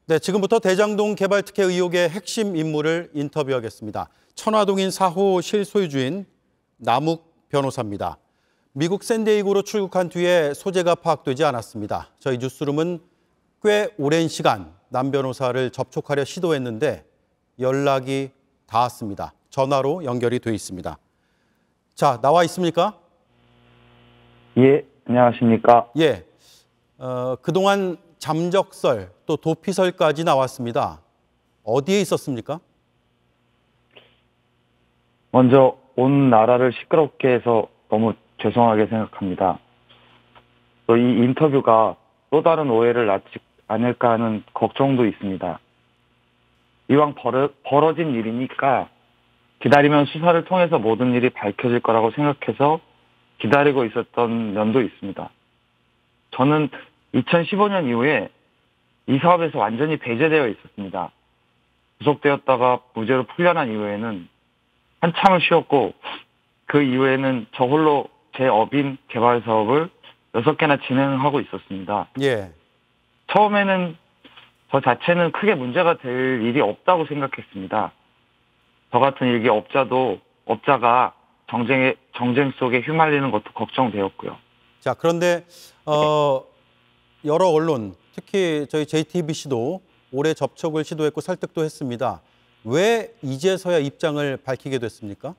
네, 지금부터 대장동 개발 특혜 의혹의 핵심 인물을 인터뷰하겠습니다. 천화동인 4호 실소유주인 남욱 변호사입니다. 미국 샌디에이고로 출국한 뒤에 소재가 파악되지 않았습니다. 저희 뉴스룸은 꽤 오랜 시간 남 변호사를 접촉하려 시도했는데 연락이 닿았습니다. 전화로 연결이 돼 있습니다. 자, 나와 있습니까? 예, 안녕하십니까? 예, 그동안 잠적설 또 도피설까지 나왔습니다. 어디에 있었습니까? 먼저 온 나라를 시끄럽게 해서 너무 죄송하게 생각합니다. 또 이 인터뷰가 또 다른 오해를 낳지 않을까 하는 걱정도 있습니다. 이왕 벌어진 일이니까 기다리면 수사를 통해서 모든 일이 밝혀질 거라고 생각해서 기다리고 있었던 면도 있습니다. 저는 2015년 이후에 이 사업에서 완전히 배제되어 있었습니다. 구속되었다가 무죄로 풀려난 이후에는 한참을 쉬었고 그 이후에는 저 홀로 제 업인 개발 사업을 6개나 진행하고 있었습니다. 예. 처음에는 저 자체는 크게 문제가 될 일이 없다고 생각했습니다. 저 같은 일개 업자가 정쟁 속에 휘말리는 것도 걱정되었고요. 자, 그런데 여러 언론, 특히 저희 JTBC도 올해 접촉을 시도했고 설득도 했습니다. 왜 이제서야 입장을 밝히게 됐습니까?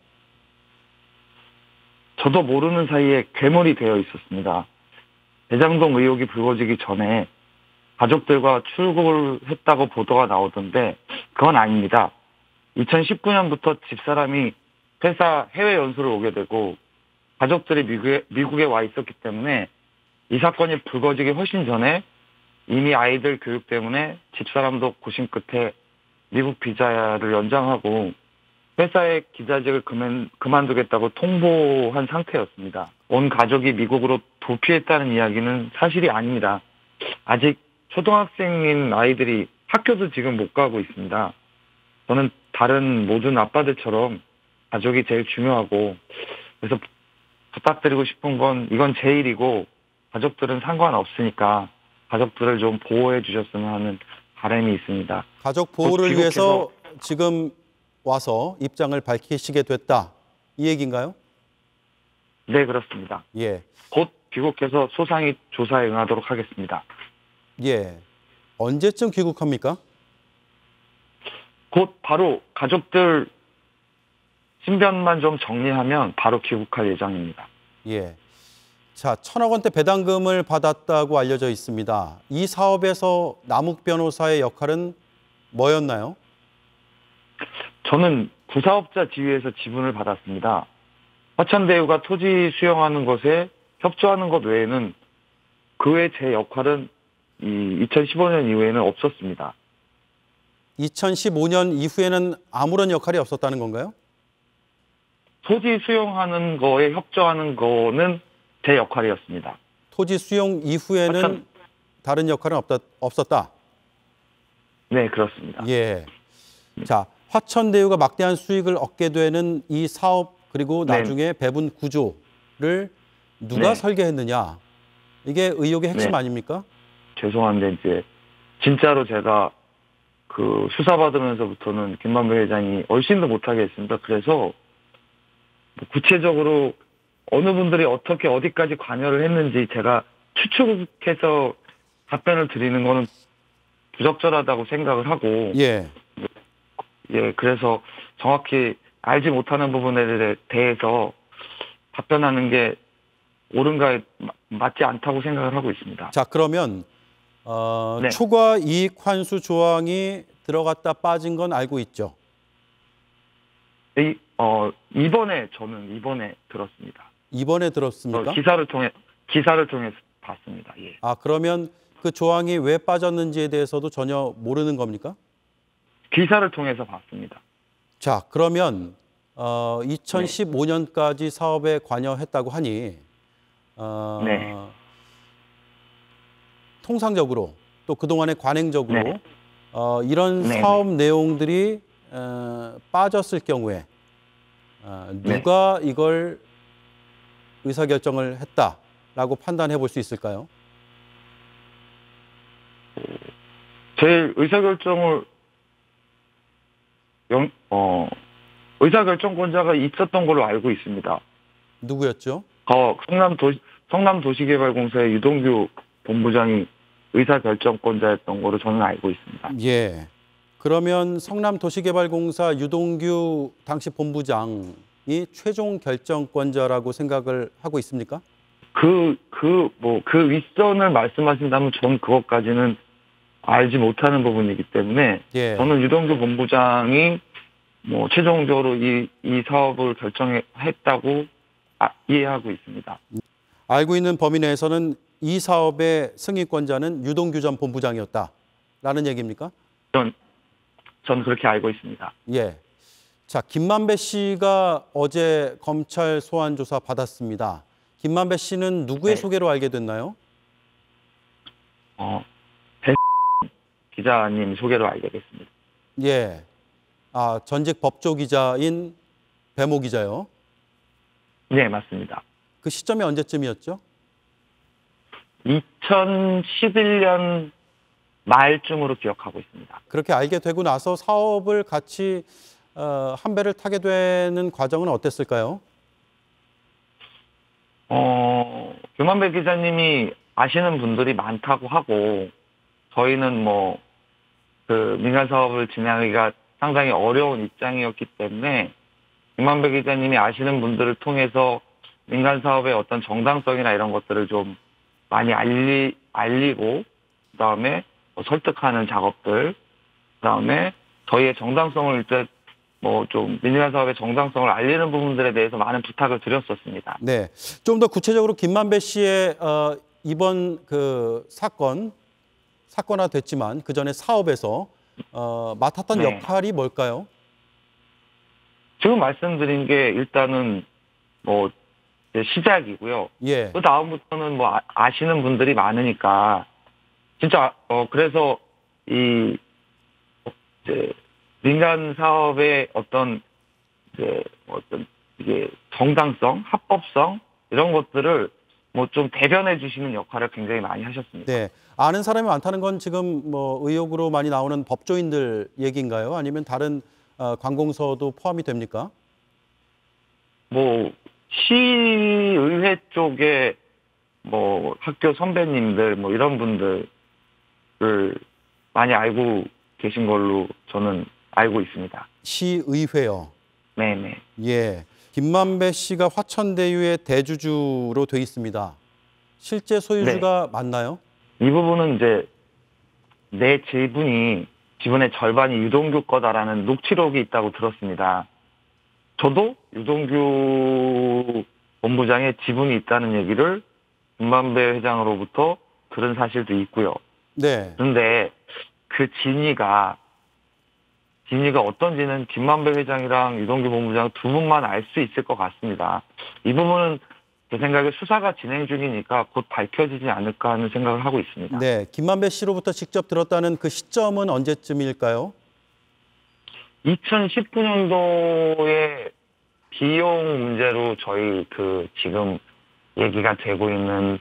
저도 모르는 사이에 괴물이 되어 있었습니다. 대장동 의혹이 불거지기 전에 가족들과 출국을 했다고 보도가 나오던데 그건 아닙니다. 2019년부터 집사람이 회사 해외 연수를 오게 되고 가족들이 미국에 와 있었기 때문에 이 사건이 불거지기 훨씬 전에 이미 아이들 교육 때문에 집사람도 고심 끝에 미국 비자를 연장하고 회사의 기자직을 그만두겠다고 통보한 상태였습니다. 온 가족이 미국으로 도피했다는 이야기는 사실이 아닙니다. 아직 초등학생인 아이들이 학교도 지금 못 가고 있습니다. 저는 다른 모든 아빠들처럼 가족이 제일 중요하고 그래서 부탁드리고 싶은 건 이건 제 일이고 가족들은 상관없으니까 가족들을 좀 보호해 주셨으면 하는 바람이 있습니다. 가족 보호를 위해서 지금 와서 입장을 밝히시게 됐다. 이 얘기인가요? 네, 그렇습니다. 예. 곧 귀국해서 소상히 조사에 응하도록 하겠습니다. 예. 언제쯤 귀국합니까? 곧 바로 가족들 신변만 좀 정리하면 바로 귀국할 예정입니다. 예. 자, 1,000억 원대 배당금을 받았다고 알려져 있습니다. 이 사업에서 남욱 변호사의 역할은 뭐였나요? 저는 구사업자 지위에서 지분을 받았습니다. 화천대유가 토지 수용하는 것에 협조하는 것 외에는 그 외 제 역할은 2015년 이후에는 없었습니다. 2015년 이후에는 아무런 역할이 없었다는 건가요? 토지 수용하는 거에 협조하는 거는 제 역할이었습니다. 토지 수용 이후에는 다른 역할은 없었다? 네, 그렇습니다. 예. 자, 화천대유가 막대한 수익을 얻게 되는 이 사업 그리고 나중에 배분 구조를 누가 설계했느냐? 이게 의혹의 핵심 아닙니까? 죄송한데 이제 진짜로 제가 그 수사받으면서부터는 김만배 회장이 얼씬도 못하게 했습니다. 그래서 구체적으로 어느 분들이 어떻게 어디까지 관여를 했는지 제가 추측해서 답변을 드리는 거는 부적절하다고 생각을 하고 예, 그래서 정확히 알지 못하는 부분에 대해서 답변하는 게 옳은가에 맞지 않다고 생각을 하고 있습니다. 자, 그러면 초과 이익 환수 조항이 들어갔다 빠진 건 알고 있죠? 저는 이번에 들었습니다. 이번에 들었습니까? 기사를 통해 봤습니다. 예. 아, 그러면 그 조항이 왜 빠졌는지에 대해서도 전혀 모르는 겁니까? 기사를 통해서 봤습니다. 자, 그러면 2015년까지 사업에 관여했다고 하니 통상적으로 또 그동안의 관행적으로 이런 사업 내용들이 빠졌을 경우에 누가 이걸 의사결정을 했다라고 판단해 볼 수 있을까요? 제일 의사결정권자가 있었던 걸로 알고 있습니다. 누구였죠? 성남도시개발공사의 유동규 본부장이 의사결정권자였던 걸로 저는 알고 있습니다. 예. 그러면 성남도시개발공사 유동규 당시 본부장이 최종 결정권자라고 생각을 하고 있습니까? 그 윗선을 말씀하신다면 전 그것까지는 알지 못하는 부분이기 때문에 예. 저는 유동규 본부장이 최종적으로 이 사업을 결정했다고 이해하고 있습니다. 알고 있는 범위 내에서는 이 사업의 승인권자는 유동규 전 본부장이었다라는 얘기입니까? 전 그렇게 알고 있습니다. 예. 자, 김만배 씨가 어제 검찰 소환 조사 받았습니다. 김만배 씨는 누구의 네. 소개로 알게 됐나요? 배 기자님 소개로 알게 됐습니다. 예. 아, 전직 법조 기자인 배모 기자요. 네, 맞습니다. 그 시점이 언제쯤이었죠? 2011년 말쯤으로 기억하고 있습니다. 그렇게 알게 되고 나서 사업을 같이 한 배를 타게 되는 과정은 어땠을까요? 김만배 기자님이 아시는 분들이 많다고 하고 저희는 민간 사업을 진행하기가 상당히 어려운 입장이었기 때문에 김만배 기자님이 아시는 분들을 통해서 민간 사업의 어떤 정당성이나 이런 것들을 좀 많이 알리고 그다음에 설득하는 작업들, 그다음에 저희의 정당성을 이제 좀 민간 사업의 정당성을 알리는 부분들에 대해서 많은 부탁을 드렸었습니다. 네, 좀 더 구체적으로 김만배 씨의 이번 그 사건화됐지만 그 전에 사업에서 맡았던 네. 역할이 뭘까요? 지금 말씀드린 게 일단은 이제 시작이고요. 예, 그 다음부터는 아시는 분들이 많으니까 진짜 그래서 이제 민간 사업의 어떤 이게 정당성, 합법성 이런 것들을 좀 대변해 주시는 역할을 굉장히 많이 하셨습니다. 네. 아는 사람이 많다는 건 지금 의혹으로 많이 나오는 법조인들 얘기인가요? 아니면 다른 관공서도 포함이 됩니까? 시의회 쪽에 학교 선배님들 이런 분들을 많이 알고 계신 걸로 저는 알고 있습니다. 시의회요. 네네. 예. 김만배 씨가 화천대유의 대주주로 돼 있습니다. 실제 소유주가 맞나요? 이 부분은 이제 내 지분의 절반이 유동규 거다라는 녹취록이 있다고 들었습니다. 저도 유동규 본부장의 지분이 있다는 얘기를 김만배 회장으로부터 들은 사실도 있고요. 네. 그런데 그 진위가 어떤지는 김만배 회장이랑 유동규 본부장 두 분만 알 수 있을 것 같습니다. 이 부분은 제 생각에 수사가 진행 중이니까 곧 밝혀지지 않을까 하는 생각을 하고 있습니다. 네. 김만배 씨로부터 직접 들었다는 그 시점은 언제쯤일까요? 2019년도에 비용 문제로 저희 지금 얘기가 되고 있는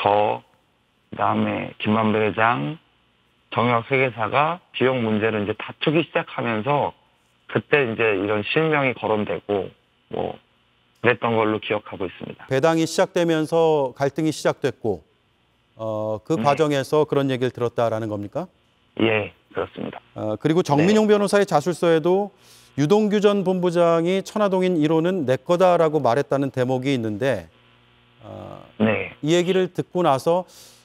그다음에 김만배 회장, 정혁 회계사가 비용 문제를 이제 다투기 시작하면서 그때 이제 이런 실명이 거론되고 그랬던 걸로 기억하고 있습니다. 배당이 시작되면서 갈등이 시작됐고 그 과정에서 그런 얘기를 들었다라는 겁니까? 예, 그렇습니다. 그리고 정민용 변호사의 자술서에도 유동규 전 본부장이 천화동인 1호는 내 거다라고 말했다는 대목이 있는데 네. 이 얘기를 듣고 나서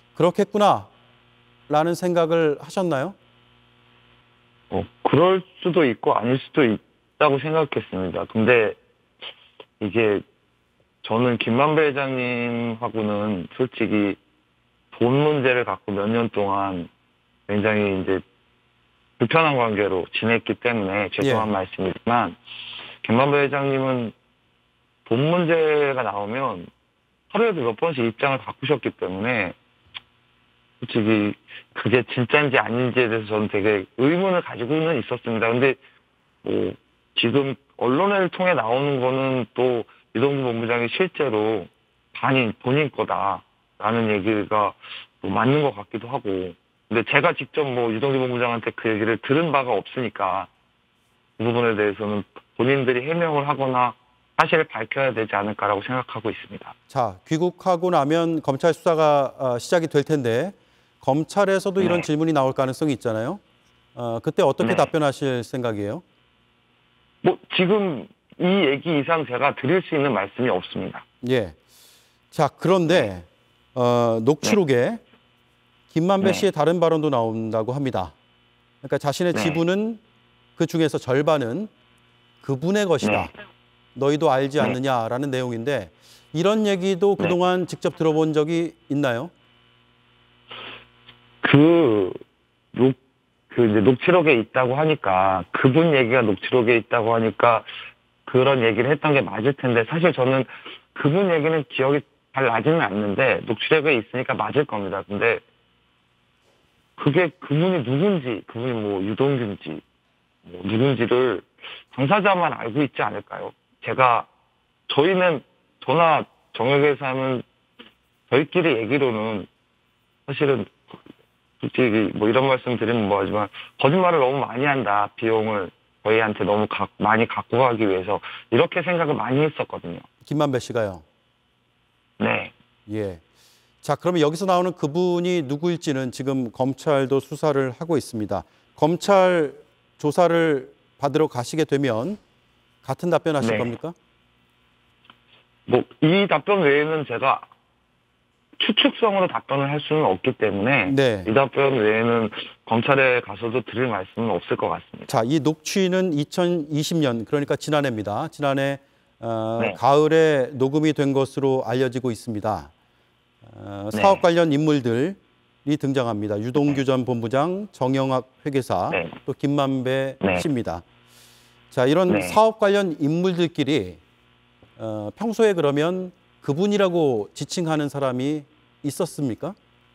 그렇겠구나라는 생각을 하셨나요? 그럴 수도 있고 아닐 수도 있다고 생각했습니다. 근데 이게 저는 김만배 회장님하고는 솔직히 돈 문제를 갖고 몇 년 동안 굉장히 이제 불편한 관계로 지냈기 때문에 죄송한 말씀이지만 김만배 회장님은 돈 문제가 나오면 하루에도 몇 번씩 입장을 바꾸셨기 때문에 솔직히 그게 진짜인지 아닌지에 대해서 저는 되게 의문을 가지고는 있었습니다. 근데 지금 언론을 통해 나오는 거는 또 유동규 본부장이 실제로 본인 거다라는 얘기가 맞는 것 같기도 하고 근데 제가 직접 뭐 유동규 본부장한테 그 얘기를 들은 바가 없으니까 그 부분에 대해서는 본인들이 해명을 하거나 사실을 밝혀야 되지 않을까라고 생각하고 있습니다. 자, 귀국하고 나면 검찰 수사가 시작이 될 텐데 검찰에서도 네. 이런 질문이 나올 가능성이 있잖아요. 그때 어떻게 네. 답변하실 생각이에요? 뭐 지금 이 얘기 이상 제가 드릴 수 있는 말씀이 없습니다. 예. 자, 그런데 녹취록에 김만배 네. 씨의 다른 발언도 나온다고 합니다. 그러니까 자신의 네. 지분은 그 중에서 절반은 그분의 것이다. 네. 너희도 알지 네. 않느냐라는 내용인데 이런 얘기도 네. 그동안 직접 들어본 적이 있나요? 이제 녹취록에 있다고 하니까, 그분 얘기가 녹취록에 있다고 하니까 그런 얘기를 했던 게 맞을 텐데, 사실 저는 그분 얘기는 기억이 잘 나지는 않는데, 녹취록에 있으니까 맞을 겁니다. 근데 그게 그분이 누군지, 그분이 뭐 유동규인지, 뭐 누군지를 당사자만 알고 있지 않을까요? 저나 정혁에서 하는 저희끼리 얘기로는 사실은 솔직히 뭐 이런 말씀 드리면 뭐하지만 거짓말을 너무 많이 한다. 비용을 저희한테 너무 많이 갖고 가기 위해서 이렇게 생각을 많이 했었거든요. 김만배 씨가요. 네. 예. 자, 그러면 여기서 나오는 그분이 누구일지는 지금 검찰도 수사를 하고 있습니다. 검찰 조사를 받으러 가시게 되면 같은 답변 하실 네. 겁니까? 뭐 이 답변 외에는 제가 추측성으로 답변을 할 수는 없기 때문에 네. 이 답변 외에는 검찰에 가서도 드릴 말씀은 없을 것 같습니다. 자, 이 녹취는 2020년, 그러니까 지난해입니다. 지난해 네. 가을에 녹음이 된 것으로 알려지고 있습니다. 네. 사업 관련 인물들이 등장합니다. 유동규 전 본부장, 정영학 회계사, 네. 또 김만배 네. 씨입니다. 자, 이런 네. 사업 관련 인물들끼리 평소에 그러면 그분이라고 지칭하는 사람이 있었습니까?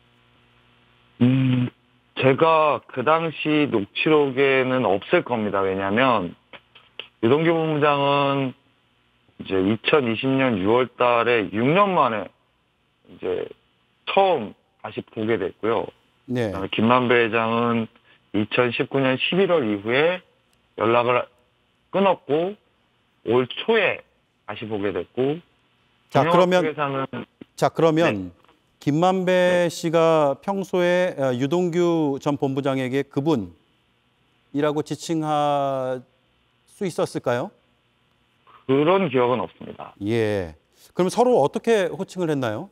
제가 그 당시 녹취록에는 없을 겁니다. 왜냐하면 유동규 본부장은 이제 2020년 6월 달에 6년 만에 이제 처음 다시 보게 됐고요. 네. 그다음에 김만배 회장은 2019년 11월 이후에 연락을 끊었고 올 초에 다시 보게 됐고, 자, 정영학 회장은 그러면 김만배 씨가 평소에 유동규 전 본부장에게 그분이라고 지칭할 수 있었을까요? 그런 기억은 없습니다. 예. 그럼 서로 어떻게 호칭을 했나요?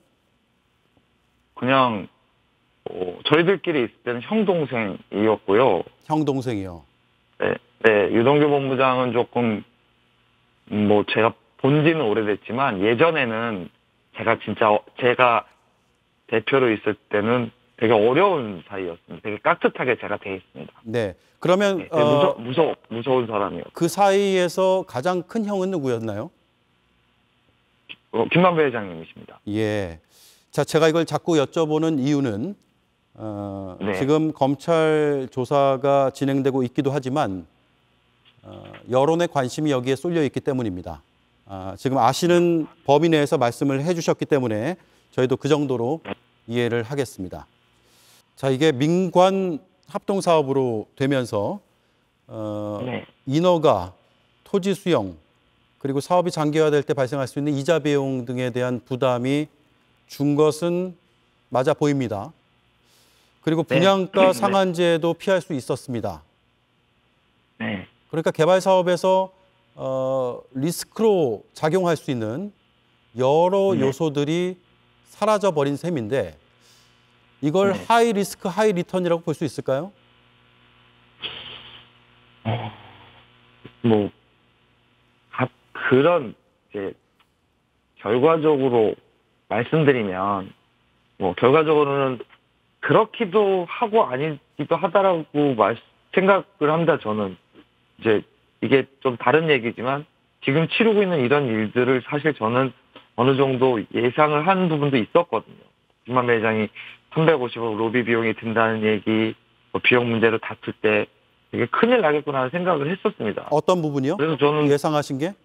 그냥 저희들끼리 있을 때는 형 동생이었고요. 형 동생이요. 네, 네, 유동규 본부장은 조금 뭐 제가 본지는 오래됐지만 예전에는 제가 대표로 있을 때는 되게 어려운 사이였습니다. 되게 깍듯하게 제가 돼 있습니다. 네. 그러면 네, 무서운 사람이요. 그 사이에서 가장 큰 형은 누구였나요? 김만배 회장님이십니다. 예. 자, 제가 이걸 자꾸 여쭤보는 이유는 네. 지금 검찰 조사가 진행되고 있기도 하지만 여론의 관심이 여기에 쏠려 있기 때문입니다. 지금 아시는 범위 내에서 말씀을 해주셨기 때문에 저희도 그 정도로 이해를 하겠습니다. 자, 이게 민관 합동 사업으로 되면서 네. 인허가, 토지 수용, 그리고 사업이 장기화될 때 발생할 수 있는 이자 비용 등에 대한 부담이 준 것은 맞아 보입니다. 그리고 분양가 네. 상한제도 피할 수 있었습니다. 네. 그러니까 개발 사업에서 리스크로 작용할 수 있는 여러 요소들이 사라져 버린 셈인데 이걸 하이 리스크 하이 리턴이라고 볼 수 있을까요? 뭐 그런 이제 결과적으로 말씀드리면 뭐 결과적으로는 그렇기도 하고 아니기도 하다라고 생각을 합니다. 저는 이제 이게 좀 다른 얘기지만 지금 치르고 있는 이런 일들을 사실 저는 어느 정도 예상을 한 부분도 있었거든요. 김만배 회장이 350억 로비 비용이 든다는 얘기, 뭐 비용 문제로 다툴 때 되게 큰일 나겠구나 하는 생각을 했었습니다. 어떤 부분이요? 그래서 저는 예상하신 게?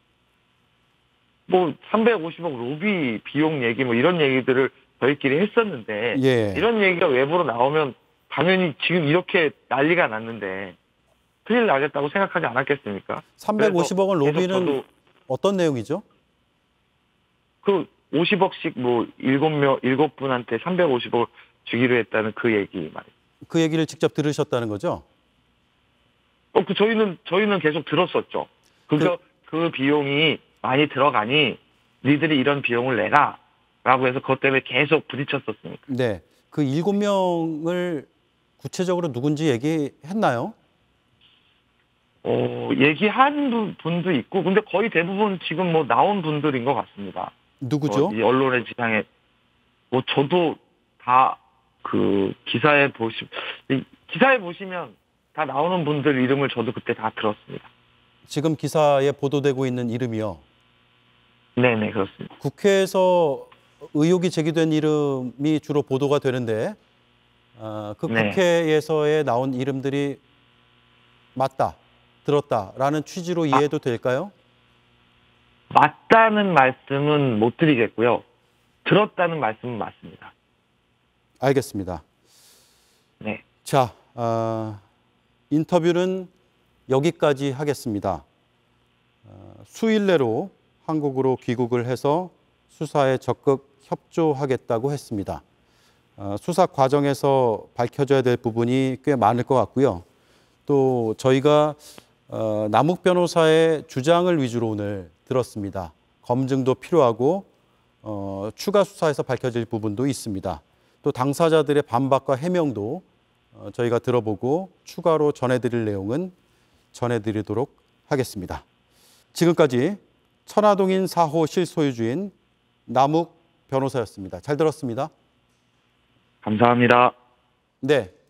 뭐 350억 로비 비용 얘기 뭐 이런 얘기들을 저희끼리 했었는데 예. 이런 얘기가 외부로 나오면 당연히 지금 이렇게 난리가 났는데 큰일 나겠다고 생각하지 않았겠습니까? 350억 원 그래서 로비는 계속 어떤 내용이죠? 그 50억씩 뭐 7분한테 350억을 주기로 했다는 그 얘기 말이에요. 그 얘기를 직접 들으셨다는 거죠? 저희는 계속 들었었죠. 그 비용이 많이 들어가니 니들이 이런 비용을 내라. 라고 해서 그것 때문에 계속 부딪혔었으니까. 네. 그 7명을 구체적으로 누군지 얘기했나요? 얘기한 분도 있고, 근데 거의 대부분 지금 뭐 나온 분들인 것 같습니다. 누구죠? 이 언론의 지상에, 저도 다 기사에 보시면 다 나오는 분들 이름을 저도 그때 다 들었습니다. 지금 기사에 보도되고 있는 이름이요. 네네, 그렇습니다. 국회에서 의혹이 제기된 이름이 주로 보도가 되는데 그 네. 국회에서의 나온 이름들이 맞다, 들었다라는 취지로 이해해도 될까요? 맞다는 말씀은 못 드리겠고요. 들었다는 말씀은 맞습니다. 알겠습니다. 네. 자, 인터뷰는 여기까지 하겠습니다. 수일 내로 한국으로 귀국을 해서 수사에 적극 협조하겠다고 했습니다. 수사 과정에서 밝혀져야 될 부분이 꽤 많을 것 같고요. 또 저희가 남욱 변호사의 주장을 위주로 오늘 들었습니다. 검증도 필요하고 추가 수사에서 밝혀질 부분도 있습니다. 또 당사자들의 반박과 해명도 저희가 들어보고 추가로 전해드릴 내용은 전해드리도록 하겠습니다. 지금까지 천화동인 4호 실소유주인 남욱 변호사였습니다. 잘 들었습니다. 감사합니다. 네.